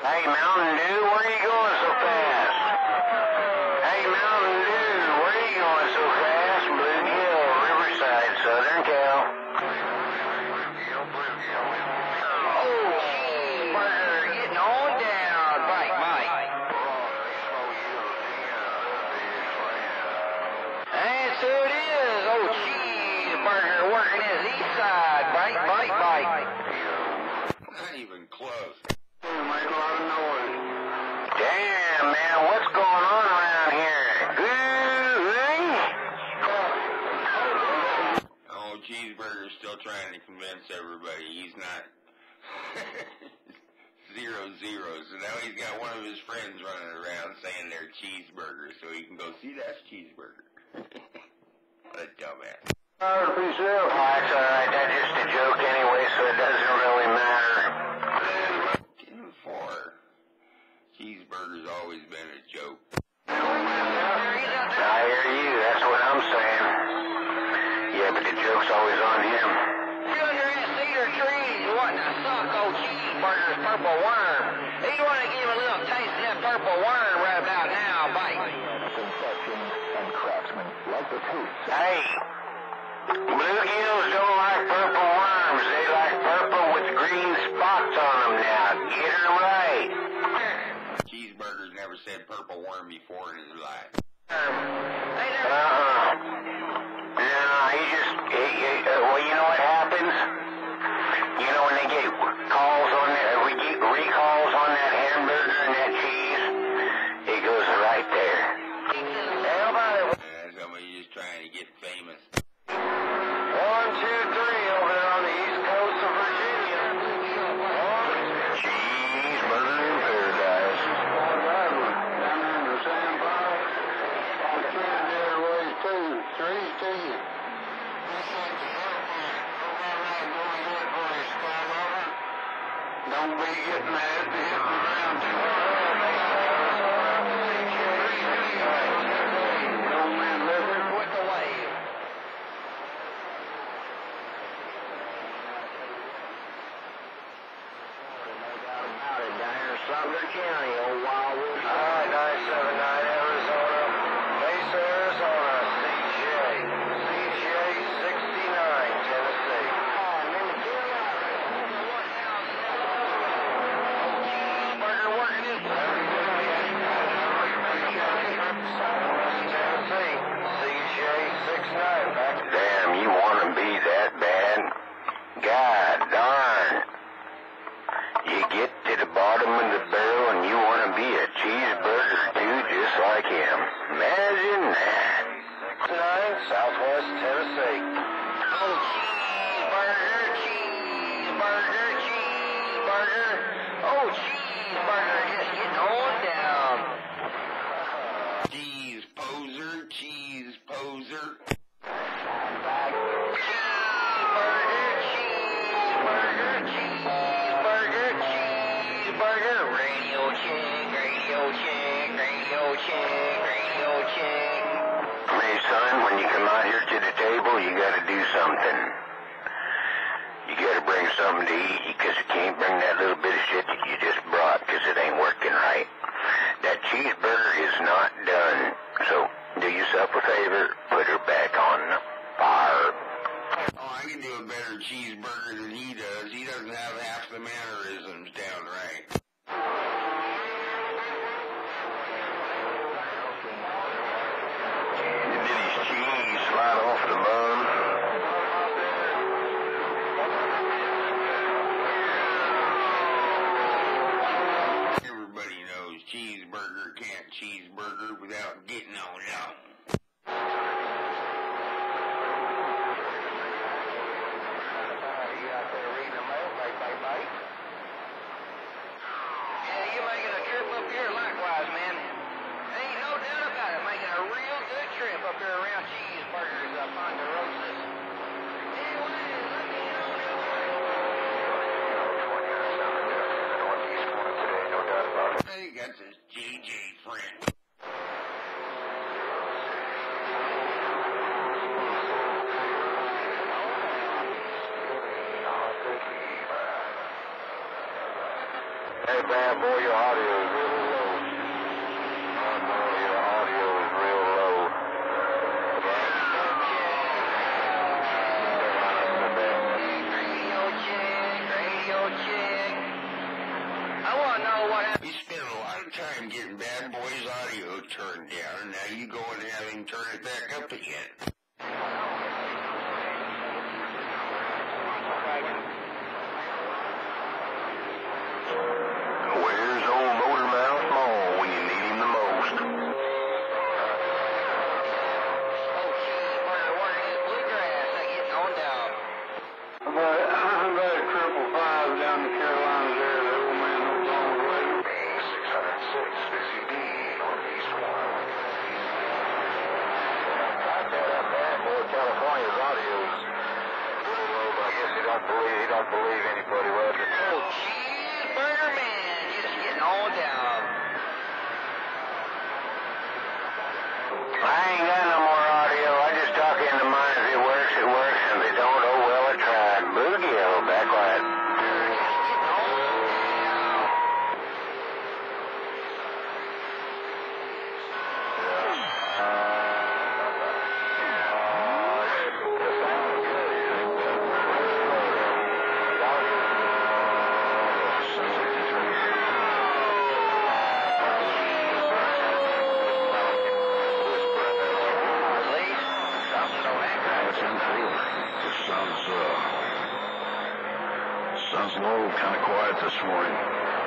Hey, MountainDew, where are you going so fast? Hey, MountainDew, where are you going so fast? BlueGill, Riverside, Southern Cal. Oh, cheeseburger, getting on down. Bite, bite. That's who it is. Oh, cheeseburger working his east side. Bite, bite, bite. Not even close. Make a lot of noise. Damn, man, what's going on around here? Oh, Cheeseburger's still trying to convince everybody he's not 0-0. So now he's got one of his friends running around saying they're Cheeseburger, so he can go see that's Cheeseburger. What a dumbass. Oh, that's alright. That's just a joke anyway, so it doesn't really matter. Cheeseburger's always been a joke. I hear you, that's what I'm saying. Yeah, but the joke's always on him. You're under that cedar tree wanting to suck old Cheeseburger's purple worm. He's want to give him a little taste of that purple worm right about now, bite. And craftsmen like the taste. Hey, bluegills don't like purple worms. They like purple with green spots on them now. Get her right. Cheeseburger's never said purple worm before in his life. No, well, you know what happens? You know when they get calls on that, we get recalls on that hamburger and that cheese, it goes right there. Somebody's just trying to get famous. 1, 2, 3 over there on the east coast of Virginia. Cheeseburger in paradise. Don't be getting mad at the hit the ground too hard. Old man Lizard, quit the wave. No doubt about it, down here in Sumter County, old Wildwood. Alright, 979 Arizona, Mesa, Arizona, CJ 69, Tennessee. Damn, you want to be that bad? God darn. You get to the bottom of the barrel and you want to be a cheeseburger too, just like him. Imagine that. 9, Southwest Tennessee. Oh, cheeseburger, cheeseburger, cheeseburger. Oh, cheeseburger, just getting on down. CheezPoser, CheezPoser. Hey, son, when you come out here to the table, you gotta do something. You gotta bring something to eat, because you can't bring that little bit of shit that you just brought, because it ain't working right. That cheeseburger is not done. So, do yourself a favor, put her back on the fire. Oh, I can do a better cheeseburger than he does. He doesn't have half the mannerisms down right. Did his cheese slide off the bun? Everybody knows Cheeseburger can't cheeseburger without getting on out. Up there around Cheeseburgers up on the Roses. Hey, got this JJ friend. Hey, bad boy, your audio is really low. Bad boy, your audio is real low. Radio check. I want to know what happened. You spent a lot of time getting Bad Boy's audio turned down, and now you go and have him turn it back up again. Where's old Motormouth Mall when you need him the most? Oh, cheeseburger, where is Bluegrass? I get on down. I'm about at 555 down the Carolinas there. The old man knows all the way. B606, busy B, Northeast 1. I tell that bad boy California's audio is really low, but I guess he don't believe anybody was. Oh, cheeseburger man, just getting on down. I ain't got no more audio. I just talk into mine. If it works, it works. And if it don't, oh well, I tried. BlueGill, back quiet. Sun's low, kind of quiet this morning.